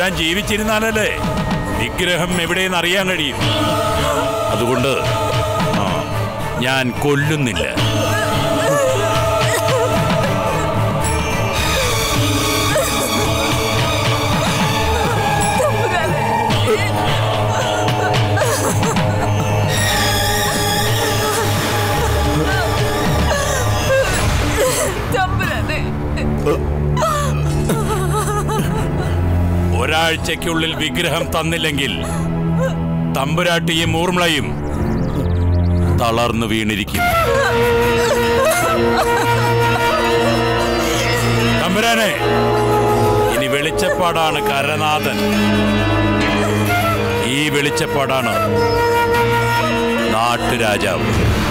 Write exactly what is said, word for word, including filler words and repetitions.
തമ്പുരാൻ ജീവിച്ചിരുന്നാലല്ലേ വിഗ്രഹം എവിടെയെന്ന് അറിയാൻ കഴിയും. അതുകൊണ്ട് ആ ഞാൻ കൊല്ലുന്നില്ല. ഒരാഴ്ചയ്ക്കുള്ളിൽ വിഗ്രഹം തന്നില്ലെങ്കിൽ തമ്പുരാട്ടിയും ഊർമിളയും തളർന്നു വീണിരിക്കും. തമ്പുരാനെ, ഇനി വെളിച്ചപ്പാടാണ് കരനാഥൻ. ഈ വെളിച്ചപ്പാടാണ് നാട്ടുരാജാവ്.